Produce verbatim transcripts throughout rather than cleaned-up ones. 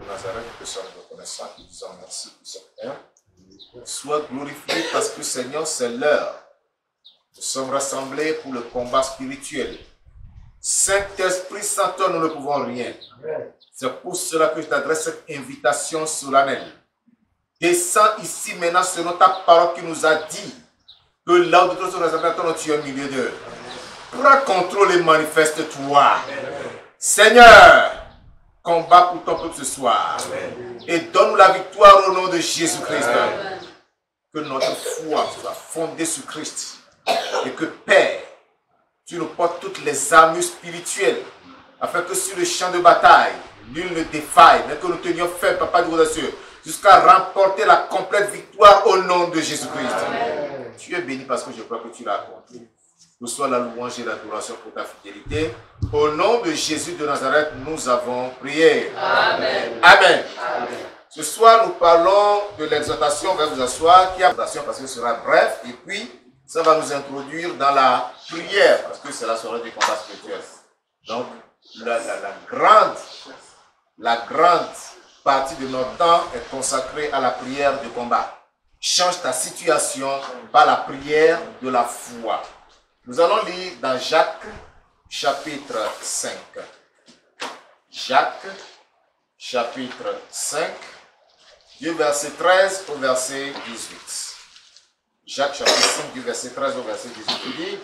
Nazareth, nous te sommes reconnaissants, nous disons merci pour cette heure. Sois glorifié parce que Seigneur, c'est l'heure. Nous sommes rassemblés pour le combat spirituel. Saint-Esprit, sans toi, nous ne pouvons rien. C'est pour cela que je t'adresse cette invitation solennelle. Descends ici maintenant selon ta parole qui nous a dit que là où nous sommes rassemblés, tu es au milieu d'eux. Prends contrôle et manifeste-toi. Seigneur, combat pour ton peuple ce soir. Amen. Et donne-nous la victoire au nom de Jésus-Christ. Que notre foi soit fondée sur Christ. Et que, Père, tu nous portes toutes les armes spirituelles. Afin que sur le champ de bataille, nul ne défaille. Mais que nous tenions ferme, Papa du cieux, jusqu'à remporter la complète victoire au nom de Jésus-Christ. Tu es béni parce que je crois que tu l'as accompli. Que soit la louange et l'adoration pour ta fidélité. Au nom de Jésus de Nazareth, nous avons prié. Amen. Amen. Amen. Ce soir, nous parlons de l'exhortation. On va vous asseoir, qui a l'exhortation parce que ce sera bref. Et puis, ça va nous introduire dans la prière, parce que c'est la soirée du combat spirituel. Donc, la, la, la, grande, la grande partie de notre temps est consacrée à la prière du combat. Change ta situation par la prière de la foi. Nous allons lire dans Jacques, chapitre cinq. Jacques, chapitre cinq, du verset treize au verset dix-huit. Jacques, chapitre cinq, du verset treize au verset dix-huit, il dit: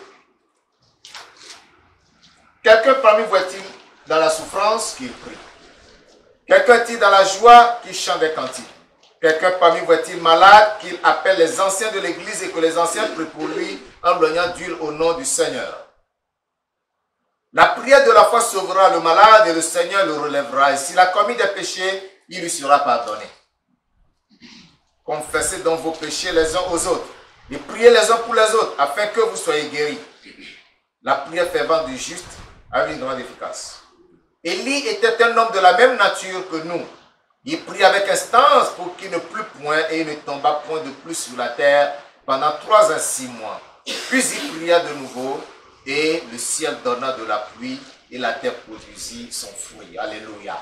quelqu'un parmi vous est-il dans la souffrance qu'il prie? Quelqu'un est-il dans la joie qu'il chante des cantiques? Quelqu'un parmi vous est-il malade qu'il appelle les anciens de l'église et que les anciens prient pour lui en loignant d'huile au nom du Seigneur? La prière de la foi sauvera le malade et le Seigneur le relèvera. Et s'il a commis des péchés, il lui sera pardonné. Confessez donc vos péchés les uns aux autres et priez les uns pour les autres afin que vous soyez guéris. La prière fervente du juste a une grande efficace. Élie était un homme de la même nature que nous. Il prit avec instance pour qu'il ne plût point et il ne tomba point de plus sur la terre pendant trois à six mois. Puis il pria de nouveau et le ciel donna de la pluie et la terre produisit son fruit. Alléluia.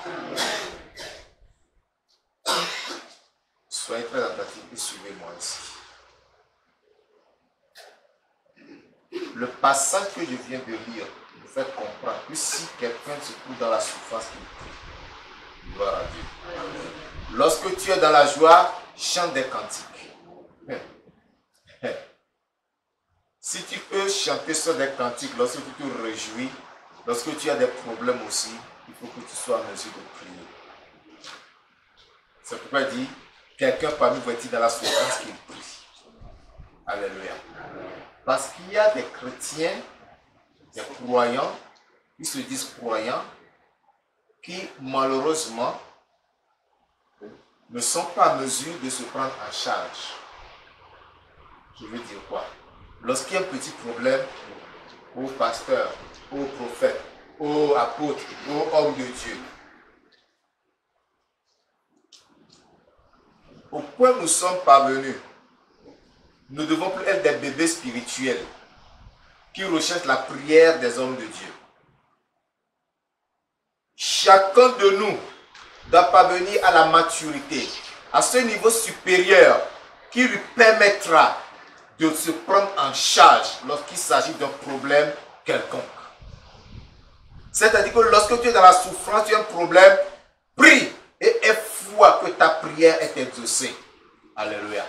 Soyez très attentifs et suivez-moi ici. Le passage que je viens de lire nous fait comprendre que si quelqu'un se trouve dans la souffrance, qu'il prie. Gloire à Dieu. Lorsque tu es dans la joie, chante des cantiques. Si tu peux chanter sur des cantiques, lorsque tu te réjouis, lorsque tu as des problèmes aussi, il faut que tu sois en mesure de prier. C'est pourquoi il dit, quelqu'un parmi vous est-il dans la souffrance qu'il prie. Alléluia. Parce qu'il y a des chrétiens, des croyants, qui se disent croyants, qui malheureusement ne sont pas en mesure de se prendre en charge. Je veux dire quoi? Lorsqu'il y a un petit problème, au pasteur, au prophète, au apôtre, au homme de Dieu, au point où nous sommes parvenus, nous ne devons plus être des bébés spirituels qui recherchent la prière des hommes de Dieu. Chacun de nous doit parvenir à la maturité, à ce niveau supérieur qui lui permettra de se prendre en charge lorsqu'il s'agit d'un problème quelconque. C'est-à-dire que lorsque tu es dans la souffrance, tu as un problème, prie et aie foi que ta prière est exaucée. Alléluia.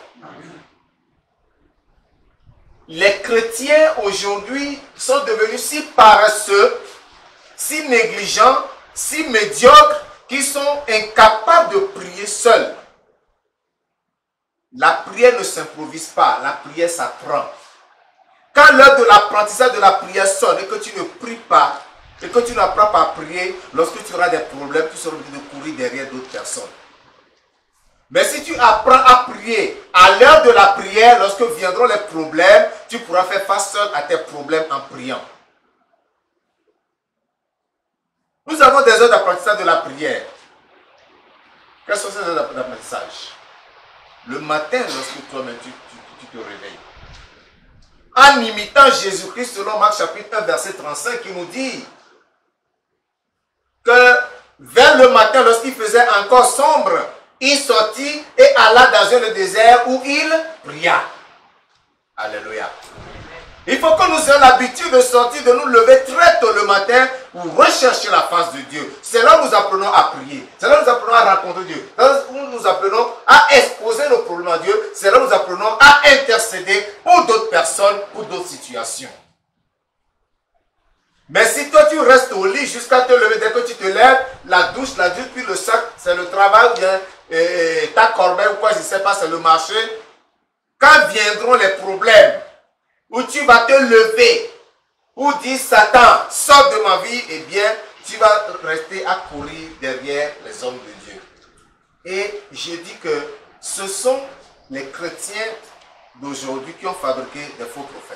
Les chrétiens aujourd'hui sont devenus si paresseux, si négligents, si médiocres, qu'ils sont incapables de prier seuls. La prière ne s'improvise pas, la prière s'apprend. Quand l'heure de l'apprentissage de la prière sonne et que tu ne pries pas, et que tu n'apprends pas à prier, lorsque tu auras des problèmes, tu seras obligé de courir derrière d'autres personnes. Mais si tu apprends à prier à l'heure de la prière, lorsque viendront les problèmes, tu pourras faire face seul à tes problèmes en priant. Nous avons des heures d'apprentissage de la prière. Quelles sont ces heures d'apprentissage? Le matin, lorsque toi-même tu, tu, tu te réveilles. En imitant Jésus-Christ selon Marc chapitre un verset trente-cinq qui nous dit que vers le matin, lorsqu'il faisait encore sombre, il sortit et alla dans un désert où il pria. Alléluia. Il faut que nous ayons l'habitude de sortir, de nous lever très tôt le matin pour rechercher la face de Dieu. C'est là où nous apprenons à prier. C'est là où nous apprenons à rencontrer Dieu. C'est là où nous apprenons à exposer nos problèmes à Dieu. C'est là où nous apprenons à intercéder pour d'autres personnes, pour d'autres situations. Mais si toi tu restes au lit jusqu'à te lever, dès que tu te lèves, la douche, la douche, puis le sac, c'est le travail ou bien euh, ta corbeille ou quoi, je ne sais pas, c'est le marché. Quand viendront les problèmes, où tu vas te lever, où dit Satan, sors de ma vie, eh bien, tu vas rester à courir derrière les hommes de Dieu. Et je dis que ce sont les chrétiens d'aujourd'hui qui ont fabriqué des faux prophètes.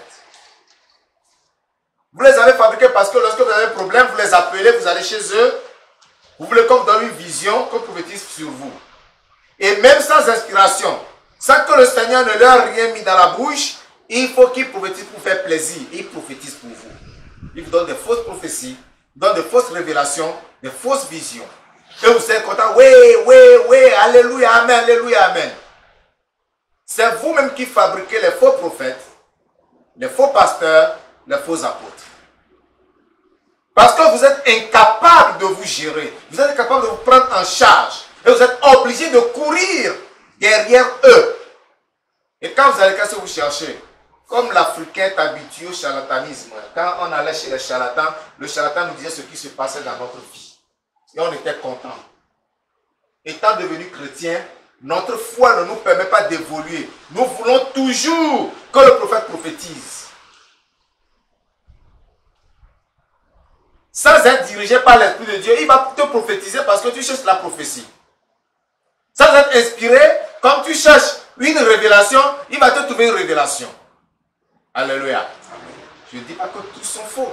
Vous les avez fabriqués parce que lorsque vous avez un problème, vous les appelez, vous allez chez eux, vous voulez qu'on vous donne une vision, qu'on prophétise sur vous. Et même sans inspiration, sans que le Seigneur ne leur ait rien mis dans la bouche, il faut qu'ils prophétisent pour faire plaisir. Ils prophétisent pour vous. Ils vous donnent des fausses prophéties, ils donnent des fausses révélations, des fausses visions. Et vous êtes content, oui, oui, oui, alléluia, amen, alléluia, amen. C'est vous-même qui fabriquez les faux prophètes, les faux pasteurs, les faux apôtres. Parce que vous êtes incapable de vous gérer. Vous êtes incapable de vous prendre en charge. Et vous êtes obligé de courir derrière eux. Et quand vous allez, qu'est-ce que vous cherchez? Comme l'Africain est habitué au charlatanisme. Quand on allait chez les charlatans, le charlatan nous disait ce qui se passait dans notre vie. Et on était content. Étant devenu chrétien, notre foi ne nous permet pas d'évoluer. Nous voulons toujours que le prophète prophétise. Sans être dirigé par l'Esprit de Dieu, il va te prophétiser parce que tu cherches la prophétie. Sans être inspiré, comme tu cherches une révélation, il va te trouver une révélation. Alléluia. Je ne dis pas que tous sont faux.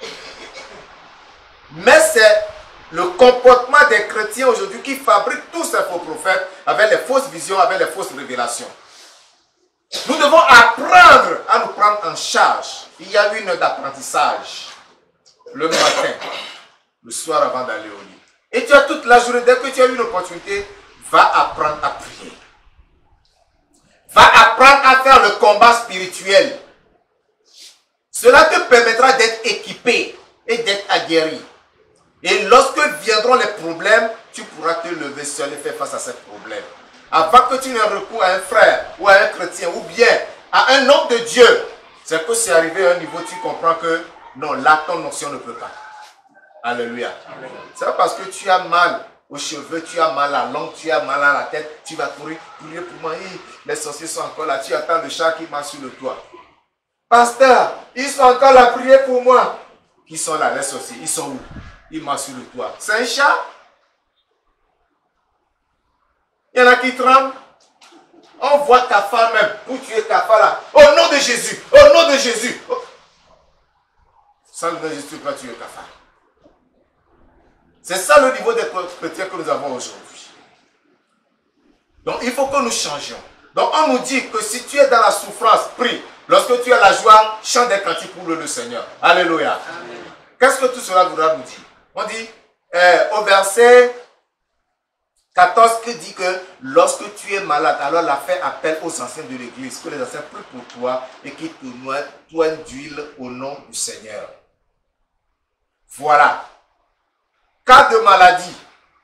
Mais c'est le comportement des chrétiens aujourd'hui qui fabrique tous ces faux prophètes avec les fausses visions, avec les fausses révélations. Nous devons apprendre à nous prendre en charge. Il y a une heure d'apprentissage. Le matin, le soir avant d'aller au lit. Et tu as toute la journée, dès que tu as une opportunité, va apprendre à prier. Va apprendre à faire le combat spirituel. Cela te permettra d'être équipé et d'être aguerri. Et lorsque viendront les problèmes, tu pourras te lever seul et faire face à ces problèmes. Avant que tu n'aies recours à un frère ou à un chrétien ou bien à un homme de Dieu, c'est que c'est arrivé à un niveau, tu comprends que non, là, ton notion ne peut pas. Alléluia. C'est pas parce que tu as mal aux cheveux, tu as mal à la langue, tu as mal à la tête, tu vas courir, prier pour moi. Les sorciers sont encore là, tu attends le chat qui marche sur le toit. Pasteur, ils sont encore là, prier pour moi. Qui sont là, les sorciers, ils sont où? Ils marchent sur le toit. C'est un chat? Il y en a qui tremblent. On voit ta femme même, où tu es ta femme là. Au nom de Jésus, au nom de Jésus. Oh. Sans le nom de Jésus, tu vas tuer ta femme. C'est ça le niveau des chrétiens que nous avons aujourd'hui. Donc il faut que nous changions. Donc on nous dit que si tu es dans la souffrance, prie. Lorsque tu as la joie, chante des cantiques pour le Seigneur. Alléluia. Qu'est-ce que tout cela voudra nous dire? On dit euh, au verset quatorze qui dit que lorsque tu es malade, alors la fait appel aux anciens de l'église, que les anciens prient pour toi et qui te noient d'huile au nom du Seigneur. Voilà. Cas de maladie.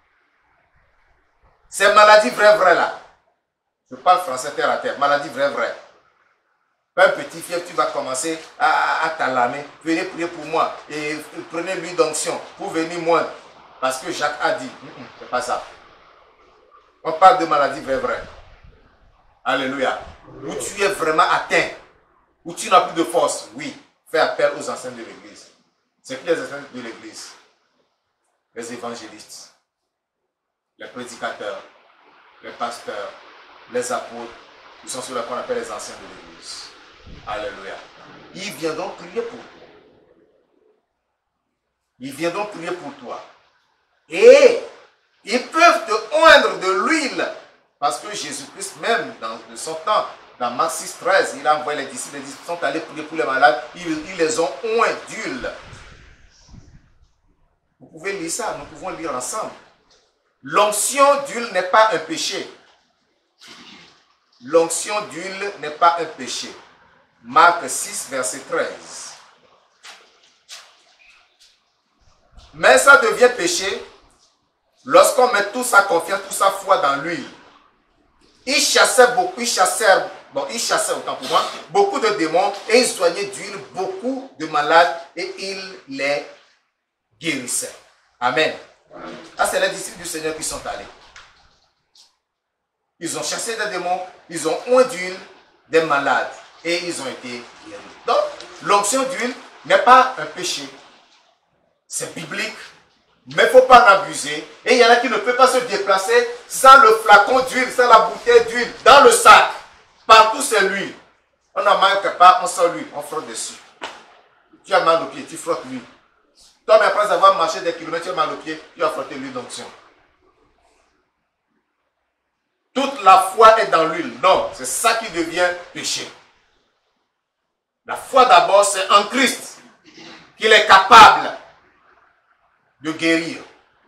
Ces maladies vraies, vraies là. Je parle français terre à terre. Maladie vraie, vraie. Un petit fièvre, tu vas commencer à, à t'alarmer. Venez prier pour moi. Et prenez l'huile d'onction pour venir moindre. Parce que Jacques a dit. C'est pas ça. On parle de maladie vraie, vraie. Alléluia. Où tu es vraiment atteint. Où tu n'as plus de force. Oui. Fais appel aux anciens de l'église. C'est qui les anciens de l'église? Les évangélistes, les prédicateurs, les pasteurs, les apôtres, ils sont ceux-là qu'on appelle les anciens de l'église. Alléluia. Ils viendront prier pour toi. Ils viendront prier pour toi. Et ils peuvent te oindre de l'huile. Parce que Jésus-Christ, même dans son temps, dans Marc six, treize, il a envoyé les disciples, les disciples sont allés prier pour les malades, ils, ils les ont oints d'huile. Pour pouvez lire ça, nous pouvons lire ensemble. L'onction d'huile n'est pas un péché. L'onction d'huile n'est pas un péché. Marc six, verset treize. Mais ça devient péché lorsqu'on met toute sa confiance, toute sa foi dans l'huile. Il chassait beaucoup, il chassait, bon, il chassait autant pour moi, beaucoup de démons et il soignait d'huile beaucoup de malades et il les guérissait. Amen. Ah, c'est les disciples du Seigneur qui sont allés. Ils ont chassé des démons, ils ont oint d'huile des malades et ils ont été guéris. Donc, l'onction d'huile n'est pas un péché. C'est biblique, mais il ne faut pas en abuser. Et il y en a qui ne peuvent pas se déplacer sans le flacon d'huile, sans la bouteille d'huile, dans le sac. Partout, c'est l'huile. On a mal quelque part, on sort l'huile, on frotte dessus. Tu as mal au pied, tu frottes l'huile. Toi, mais après avoir marché des kilomètres, tu as mal au pied, tu as frotté l'huile d'onction. Toute la foi est dans l'huile. Non, c'est ça qui devient péché. La foi d'abord, c'est en Christ qu'il est capable de guérir.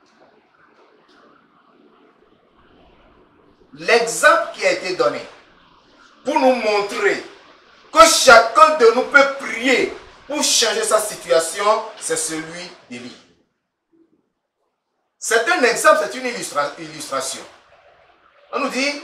L'exemple qui a été donné pour nous montrer que chacun de nous peut prier pour changer sa situation, c'est celui d'Élie. C'est un exemple, c'est une illustra illustration. On nous dit,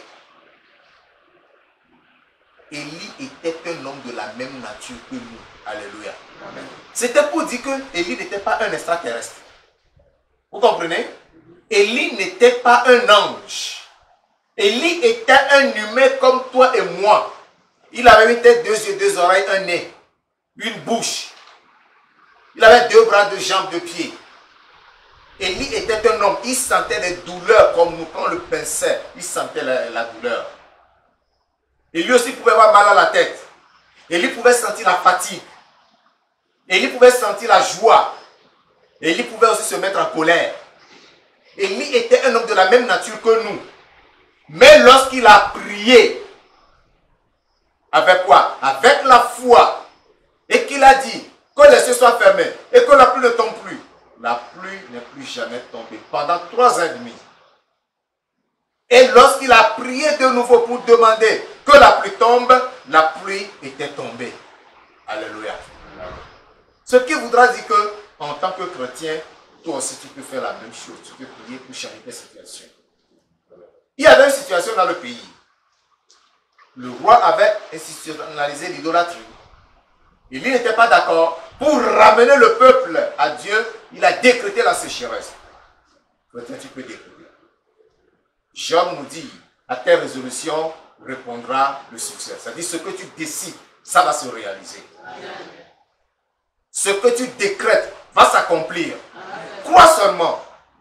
Élie était un homme de la même nature que nous. Alléluia. C'était pour dire que Élie n'était pas un extraterrestre. Vous comprenez? Élie n'était pas un ange. Élie était un humain comme toi et moi. Il avait une tête, deux yeux, deux oreilles, un nez, une bouche. Il avait deux bras, deux jambes, deux pieds. Élie était un homme. Il sentait des douleurs comme nous. Quand on le pinçait, il sentait la, la douleur. Élie aussi pouvait avoir mal à la tête. Élie pouvait sentir la fatigue. Élie pouvait sentir la joie. Élie pouvait aussi se mettre en colère. Élie était un homme de la même nature que nous. Mais lorsqu'il a prié, avec quoi? Avec la foi. Et qu'il a dit que les cieux soient fermés et que la pluie ne tombe plus. La pluie n'est plus jamais tombée pendant trois ans et demi. Et lorsqu'il a prié de nouveau pour demander que la pluie tombe, la pluie était tombée. Alléluia. Ce qui voudra dire que, en tant que chrétien, toi aussi tu peux faire la même chose. Tu peux prier pour changer ta situation. Il y avait une situation dans le pays. Le roi avait institutionnalisé l'idolâtrie. Il n'était pas d'accord. Pour ramener le peuple à Dieu, il a décrété la sécheresse. Chrétien, tu peux décréter. Job nous dit, à tes résolutions répondra le succès. C'est-à-dire, ce que tu décides, ça va se réaliser. Amen. Ce que tu décrètes va s'accomplir. Crois seulement.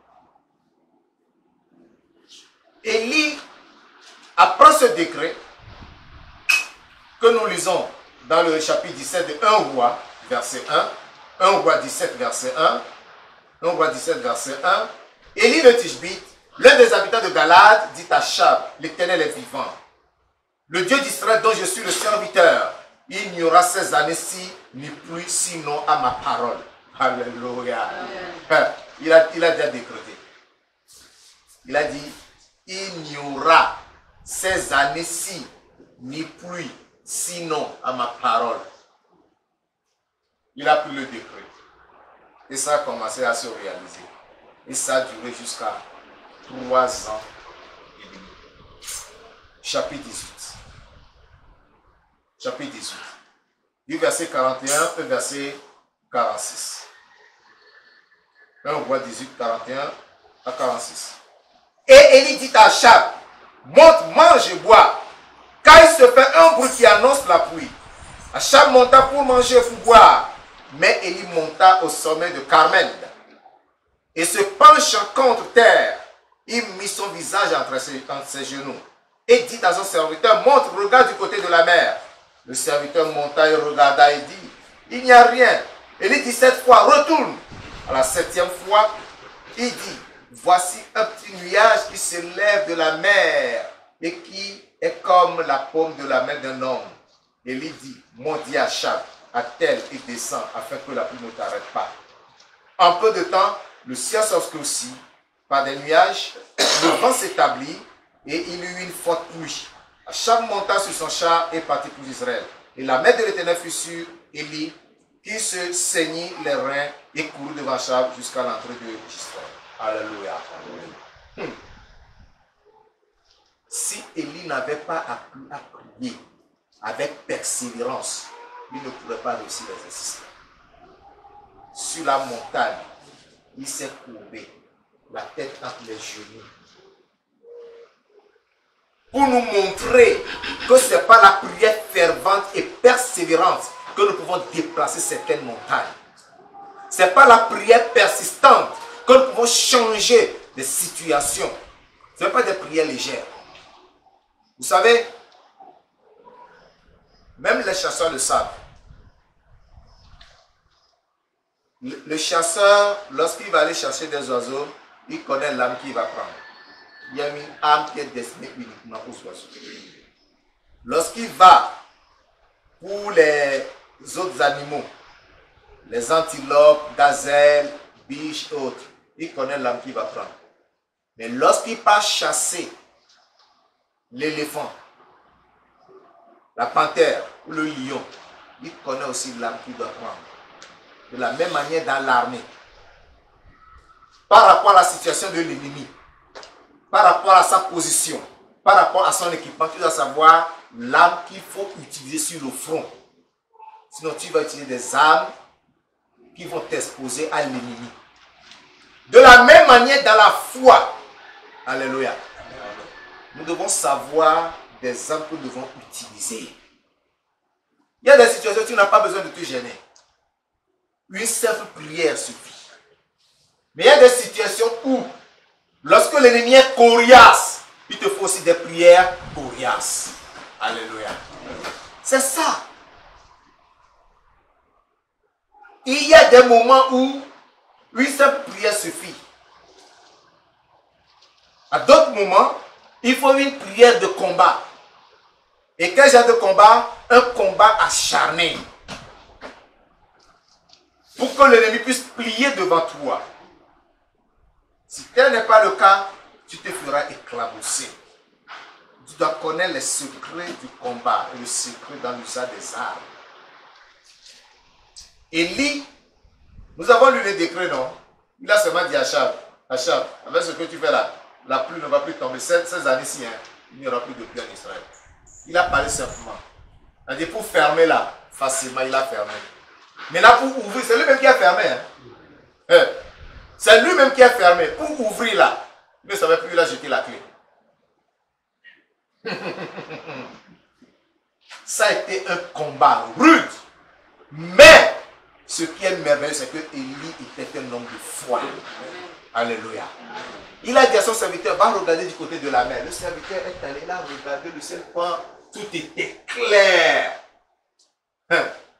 Élie, après ce décret, que nous lisons dans le chapitre dix-sept de un roi, verset un, un roi dix-sept, verset un, un roi dix-sept, verset un, Élie le Tishbite, l'un des habitants de Galade, dit à Chab, l'Éternel est vivant. Le Dieu d'Israël dont je suis le serviteur, il n'y aura ces années-ci ni pluie sinon à ma parole. Alléluia. Il a, il a déjà décrété. Il a dit, il n'y aura ces années-ci ni pluie sinon à ma parole. Il a pris le décret. Et ça a commencé à se réaliser. Et ça a duré jusqu'à trois ans et demi. Chapitre dix-huit. Chapitre dix-huit. Du verset quarante et un au verset quarante-six. un roi dix-huit, quarante et un à quarante-six. Et Élie dit à Chab, monte, mange et bois, car il se fait un bruit qui annonce la pluie. Achab monta pour manger et pour boire, mais Élie monta au sommet de Carmel. Et se penchant contre terre, il mit son visage entre ses, entre ses genoux et dit à son serviteur, monte, regarde du côté de la mer. Le serviteur monta et regarda et dit, il n'y a rien. Élie dit sept fois, retourne. À la septième fois, il dit, voici un petit nuage qui se lève de la mer et qui est comme la paume de la main d'un homme. Élie dit, monte dit à Achab, attelle et descend afin que la pluie ne t'arrête pas. En peu de temps, le ciel s'obscurcit par des nuages, le vent s'établit et il y eut une forte pluie. Achab monta sur son char et partit pour Israël. Et la main de l'Éternel fut sur Élie, qui se saignit les reins et courut devant Achab jusqu'à l'entrée de Israël. Alléluia. Hmm. Si Élie n'avait pas appris à prier avec persévérance, il ne pourrait pas réussir l'exercice. Sur la montagne, il s'est courbé, la tête entre les genoux, pour nous montrer que ce n'est pas la prière fervente et persévérante que nous pouvons déplacer certaines montagnes. Ce n'est pas la prière persistante que nous pouvons changer des situations. Ce n'est pas des prières légères. Vous savez, même les chasseurs le savent. Le, le chasseur, lorsqu'il va aller chercher des oiseaux, il connaît l'âme qu'il va prendre. Il y a une âme qui est destinée uniquement aux oiseaux. Lorsqu'il va pour les autres animaux, les antilopes, gazelles, biches et autres, il connaît l'âme qu'il va prendre. Mais lorsqu'il part chasser l'éléphant, la panthère ou le lion, il connaît aussi l'âme qu'il doit prendre. De la même manière dans l'armée, par rapport à la situation de l'ennemi, par rapport à sa position, par rapport à son équipement, tu dois savoir l'arme qu'il faut utiliser sur le front. Sinon, tu vas utiliser des armes qui vont t'exposer à l'ennemi. De la même manière dans la foi, alléluia, nous devons savoir des armes que nous devons utiliser. Il y a des situations où tu n'as pas besoin de te gêner. Une simple prière suffit. Mais il y a des situations où, lorsque l'ennemi est coriace, il te faut aussi des prières coriaces. Alléluia. C'est ça. Il y a des moments où une simple prière suffit. À d'autres moments, il faut une prière de combat. Et quel genre de combat? Un combat acharné. Pour que l'ennemi puisse plier devant toi. Si tel n'est pas le cas, tu te feras éclabousser. Tu dois connaître les secrets du combat et le secret dans l'usage des armes. Élie, nous avons lu les décrets, non? Il a seulement dit à Achab, Achab, avec ce que tu fais là, la pluie ne va plus tomber. Ces, ces années-ci, hein, il n'y aura plus de pluie en Israël. Il a parlé simplement. Il a dit pour fermer là, facilement, il a fermé. Mais là, pour ouvrir, c'est lui-même qui a fermé. Hein? Hein? C'est lui-même qui a fermé. Pour ouvrir là, il ne savait plus, il a jeté la clé. Ça a été un combat rude. Mais, ce qui est merveilleux, c'est que Élie était un homme de foi. Alléluia. Il a dit à son serviteur, va regarder du côté de la mer. Le serviteur est allé là regarder le ciel quand tout était clair. Hein?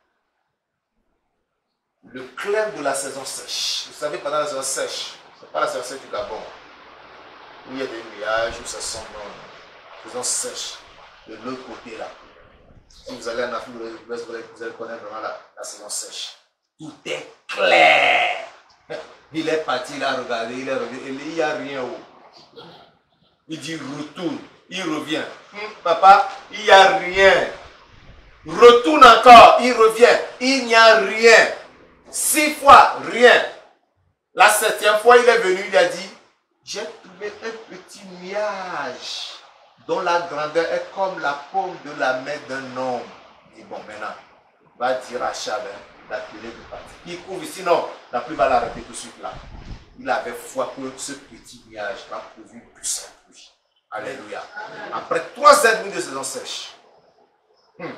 Le clair de la saison sèche. Vous savez, pendant la saison sèche, ce n'est pas la saison sèche du Gabon, où il y a des nuages, où ça sent bon. La saison sèche. De l'autre côté là. Si vous allez en Afrique de l'Ouest, vous allez connaître vraiment la, la saison sèche. Tout est clair. Il est parti, il a regardé, il est revenu, il n'y a rien où. Il dit retourne, il revient. Hum, papa, il n'y a rien. Retourne encore, il revient, il n'y a rien. Six fois, rien. La septième fois, il est venu, il a dit, j'ai trouvé un petit nuage dont la grandeur est comme la paume de la main d'un homme. Il dit, bon, maintenant, va dire à Achab d'appeler de partir. Il couvre, sinon, la pluie va l'arrêter tout de suite là. Il avait foi que ce petit nuage va produire une puissante pluie. Alléluia. Après trois ans et demi de saison sèche, hmm,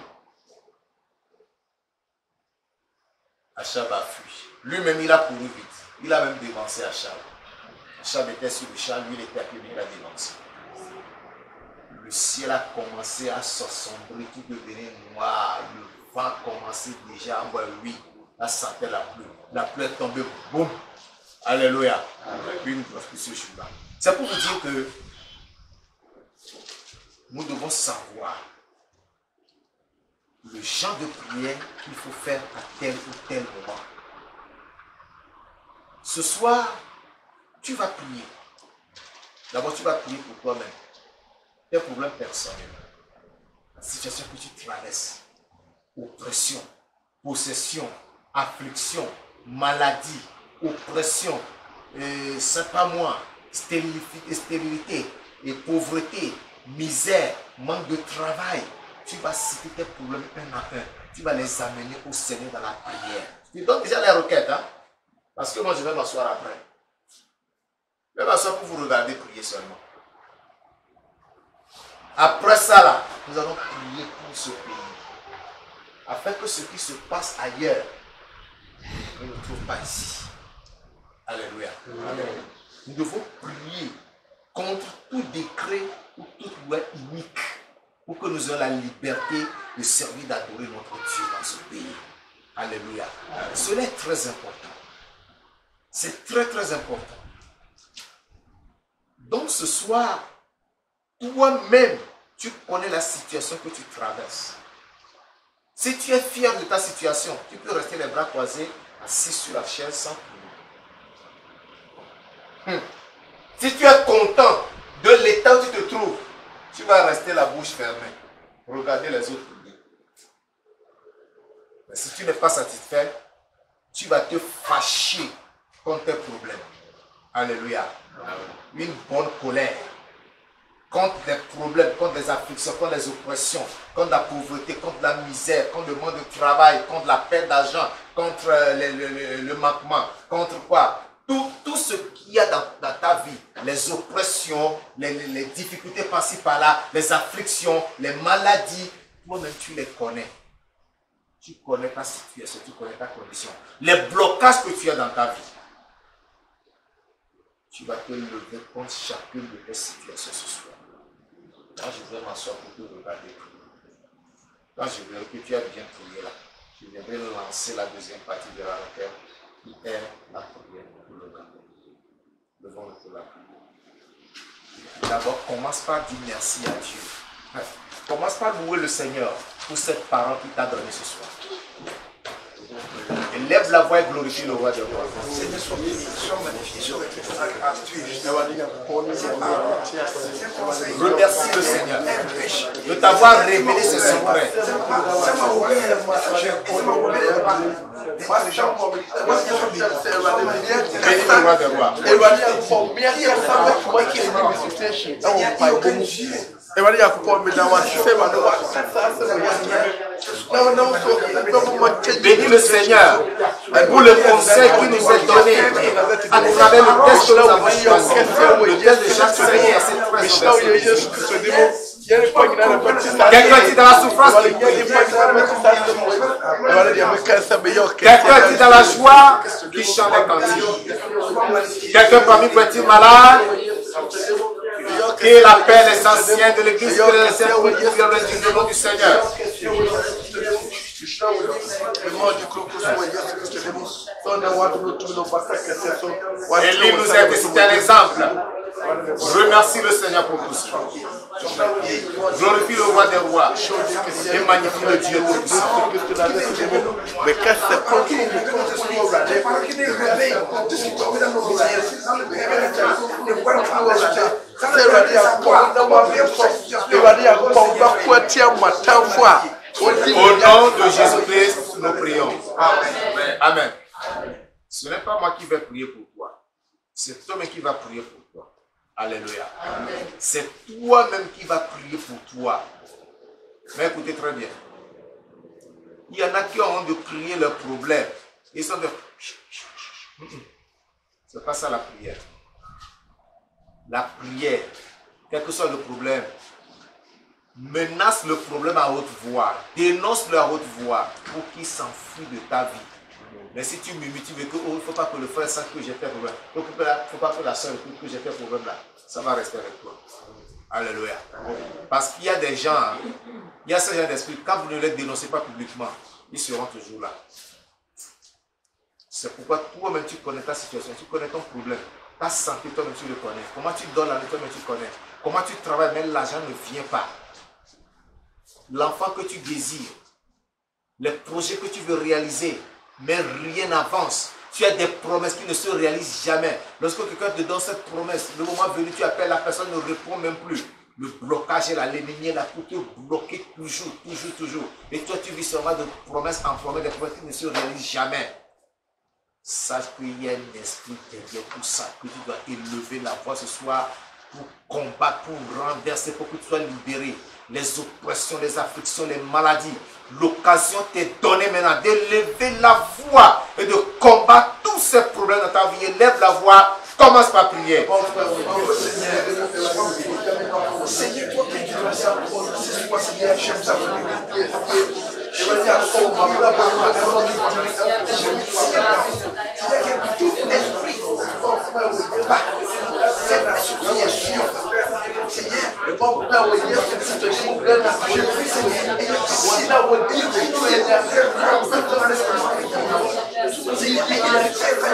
Achab a fui. Lui-même, il a couru vite. Il a même dévancé Achab. Achab était sur le champ, lui, il était à pied, mais il a dévancé. Le ciel a commencé à s'assombrer, tout devenait noir. Le vent commençait déjà à envoyer, oui, à sentir la pluie. La pluie est tombée, boum. Alléluia. Avec une grosse pluie sur le chemin. C'est pour vous dire que nous devons savoir le genre de prière qu'il faut faire à tel ou tel moment. Ce soir, tu vas prier. D'abord, tu vas prier pour toi-même. Tes problèmes personnels. La situation que tu traverses. Oppression, possession, affliction, maladie, oppression, euh, c'est pas moi, stérilité, stérilité et pauvreté, misère, manque de travail. Tu vas citer tes problèmes un à un. Tu vas les amener au Seigneur dans la prière. Tu donnes déjà les requêtes, hein? Parce que moi je vais m'asseoir après. Je vais m'asseoir pour vous regarder prier seulement. Après ça là, nous allons prier pour ce pays. Afin que ce qui se passe ailleurs ne nous trouve pas ici. Alléluia. Amen. Nous devons prier contre tout décret ou toute loi unique pour que nous ayons la liberté de servir, d'adorer notre Dieu dans ce pays. Alléluia. Amen. Cela est très important. C'est très très important. Donc ce soir, toi-même, tu connais la situation que tu traverses. Si tu es fier de ta situation, tu peux rester les bras croisés, assis sur la chaise sans prier. Hmm. Si tu es content de l'état où tu te trouves, tu vas rester la bouche fermée. Regarder les autres prier. Mais si tu n'es pas satisfait, tu vas te fâcher contre tes problèmes. Alléluia. Une bonne colère. Contre les problèmes, contre les afflictions, contre les oppressions, contre la pauvreté, contre la misère, contre le manque de travail, contre la perte d'argent, contre le, le, le, le manquement, contre quoi? Tout, tout ce qu'il y a dans, dans ta vie, les oppressions, les, les, les difficultés par-ci par-là, les afflictions, les maladies, toi-même tu les connais. Tu connais ta situation, tu connais ta condition. Les blocages que tu as dans ta vie. Tu vas te lever contre chacune de tes situations ce soir. Quand je vais m'asseoir pour te regarder, quand je verrai que tu as bien prié là, je viendrai lancer la deuxième partie de la requête qui est la prière pour le gâteau. Levons-le pour la prière. D'abord, commence par dire merci à Dieu. Commence par louer le Seigneur pour cette parole qu'il t'a donnée ce soir. Et lève la voix et glorifie le roi des rois. Remercie le Seigneur de t'avoir révélé ce secret. Bénis le roi des rois. Bénis le Seigneur pour le conseil qui nous est donné à travers le texte que nous avons choisi. Le texte de Jacques cinq, verset treize. Quelqu'un dit dans la souffrance qui prie. Quelqu'un dit dans la joie qui chante des cantiques. Quelqu'un parmi vous est-il malade? Que la paix des anciens de l'église, que les anciens pour le nom du Seigneur. Élie nous a cité un exemple. Remercie le Seigneur pour tout cela. Glorifie le roi des rois et magnifie le Dieu tout-puissant. Au nom de Jésus-Christ, nous prions. Amen. Amen. Ce n'est pas moi qui vais prier pour toi. C'est toi-même qui va prier pour toi. Alléluia. C'est toi-même qui va prier pour toi. Mais écoutez très bien. Il y en a qui ont honte de crier leurs problèmes. Ils sont de... C'est pas ça la prière. La prière, quel que soit le problème, menace le problème à haute voix. Dénonce-le à haute voix pour qu'il s'enfuit de ta vie. Mais si tu murmures, tu veux que, oh, il ne faut pas que le frère sache que j'ai fait problème. Il ne faut pas que la soeur écoute que j'ai fait problème là. Ça va rester avec toi. Alléluia. Parce qu'il y a des gens, il y a ce genre d'esprit, quand vous ne les dénoncez pas publiquement, ils seront toujours là. C'est pourquoi toi-même tu connais ta situation, tu connais ton problème. Ta santé, toi-même tu le connais. Comment tu donnes la nuit, toi-même tu connais. Comment tu travailles, mais l'argent ne vient pas. L'enfant que tu désires, les projets que tu veux réaliser, mais rien n'avance. Tu as des promesses qui ne se réalisent jamais. Lorsque quelqu'un te donne cette promesse, le moment venu, tu appelles, la personne ne répond même plus. Le blocage est là, l'ennemi est là pour te bloquer toujours, toujours, toujours. Et toi, tu vis seulement de promesses en promesses, des promesses qui ne se réalisent jamais. Sache qu'il y a un esprit derrière tout ça, que tu dois élever la voix ce soir pour combattre, pour renverser, pour que tu sois libéré. Les oppressions, les afflictions, les maladies. L'occasion t'est donnée maintenant d'élever la voix et de combattre tous ces problèmes dans ta vie. Élève la voix, commence par prier. Seigneur, toi qui es ça, c'est toi, Seigneur, j'aime ça. Je veux dire, oh, ma voix, tout esprit, cette situation, Seigneur, le bon Père, oui, cette situation, je prie, Seigneur, et si là où il dit, tout est là, c'est il est très, très,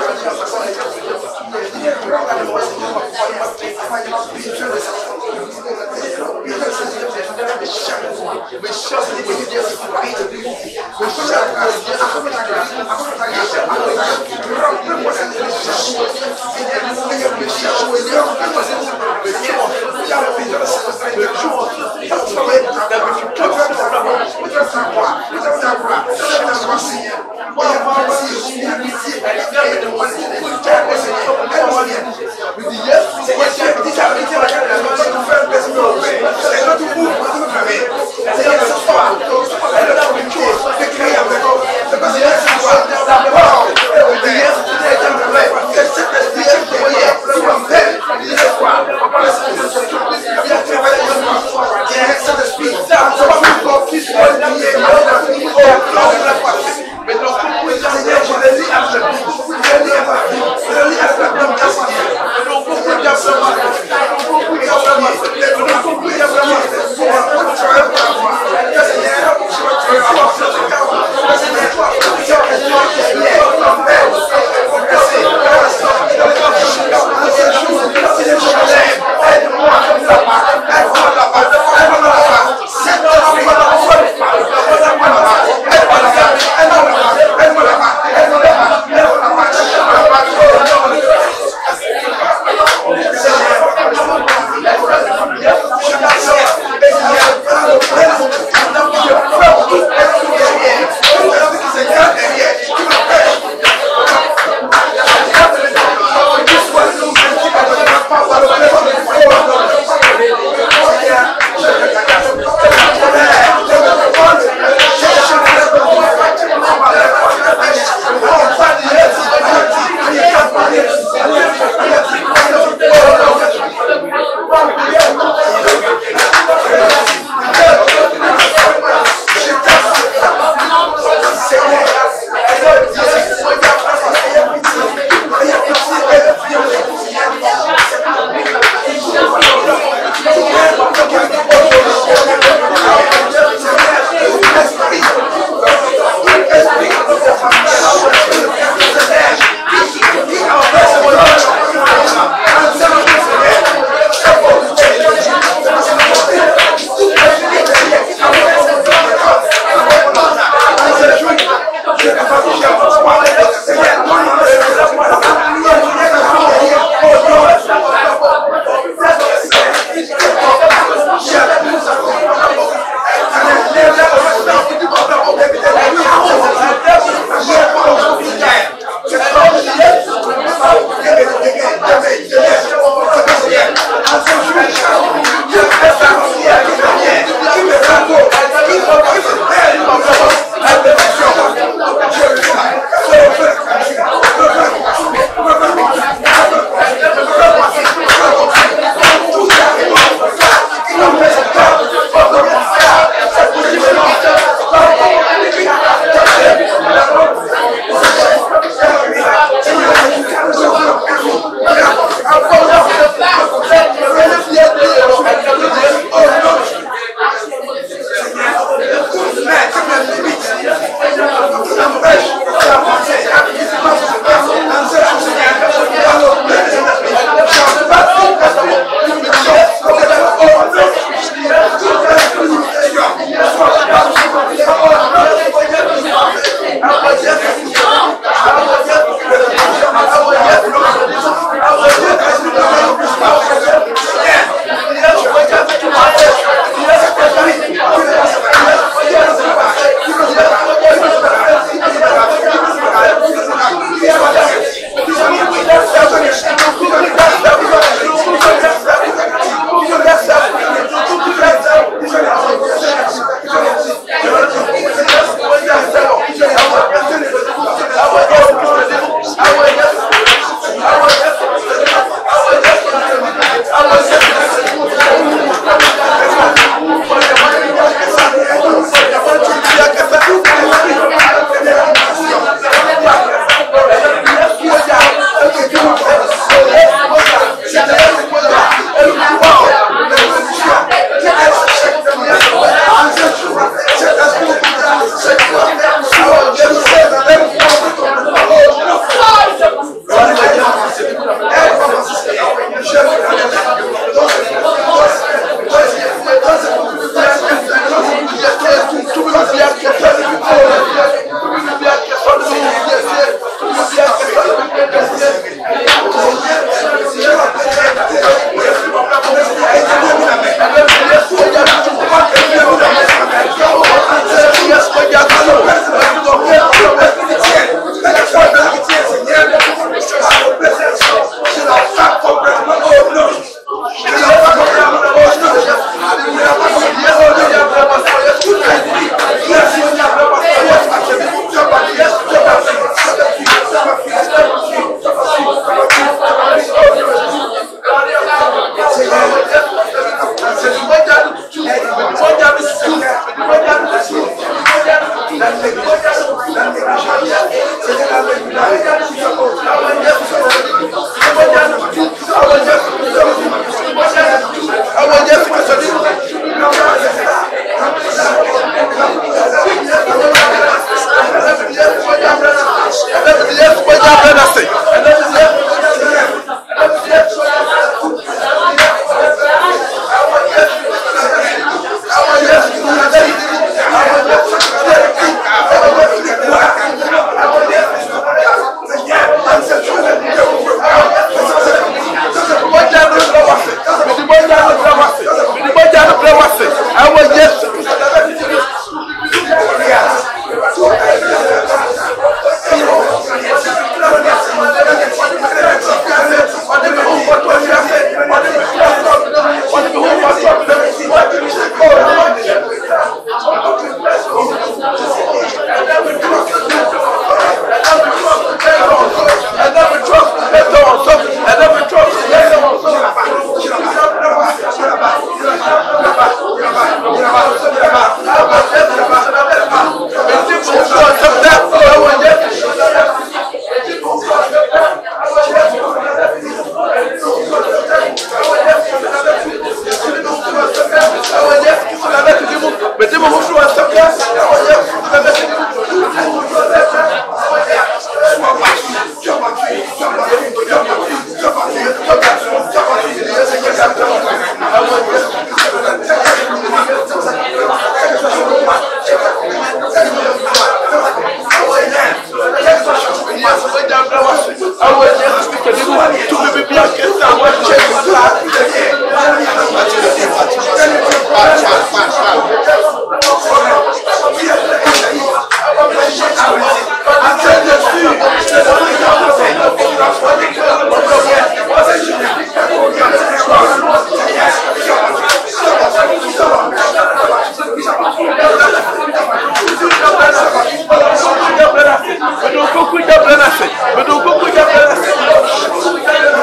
Mettez-moi mon chou à sa place.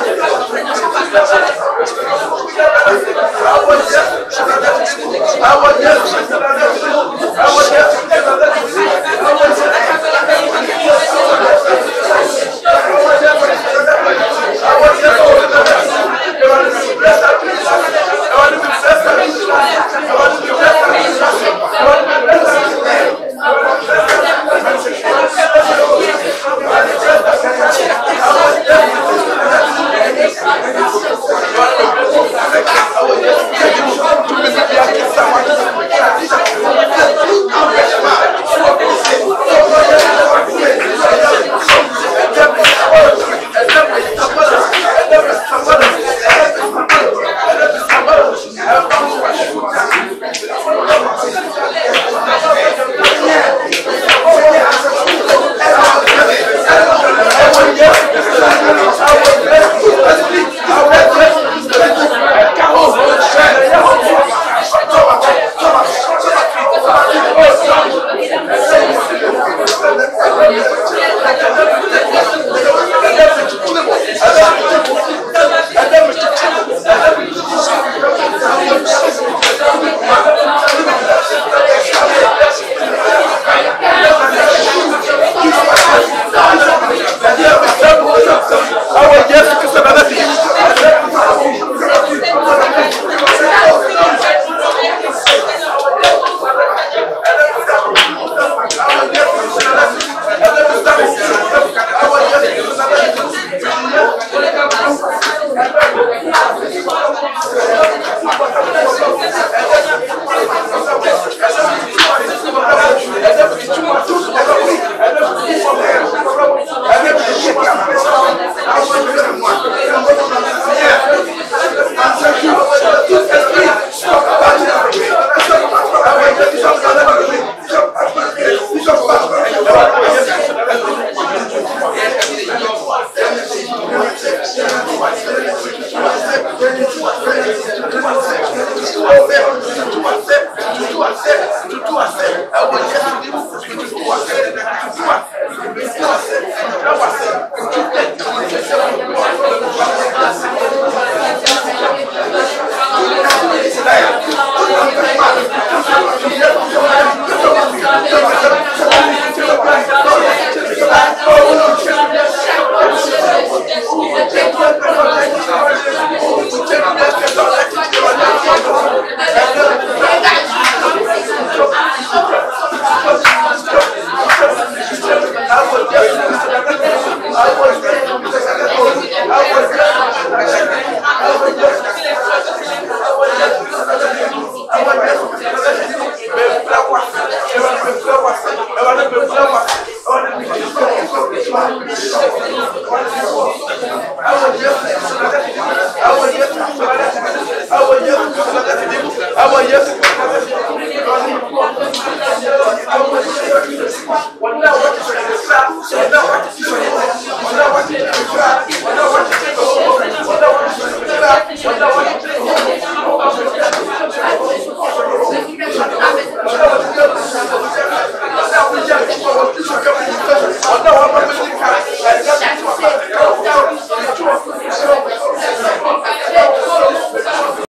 I